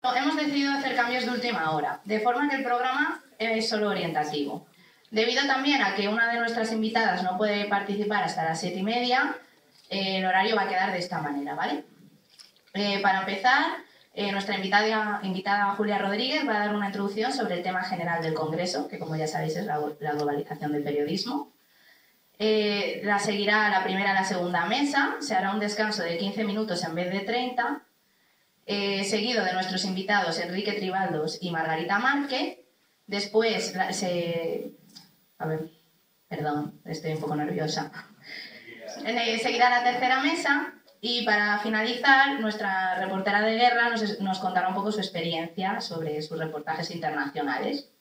Hemos decidido hacer cambios de última hora, de forma que el programa es solo orientativo. Debido también a que una de nuestras invitadas no puede participar hasta las 7:30, el horario va a quedar de esta manera, ¿vale? Para empezar, nuestra invitada Julia Rodríguez va a dar una introducción sobre el tema general del Congreso, que como ya sabéis es la globalización del periodismo. La seguirá la primera y la segunda mesa, se hará un descanso de 15 minutos en vez de 30, seguido de nuestros invitados Enrique Tribaldos y Margarita Márquez. Después estoy un poco nerviosa. Seguirá la tercera mesa y para finalizar nuestra reportera de guerra nos contará un poco su experiencia sobre sus reportajes internacionales.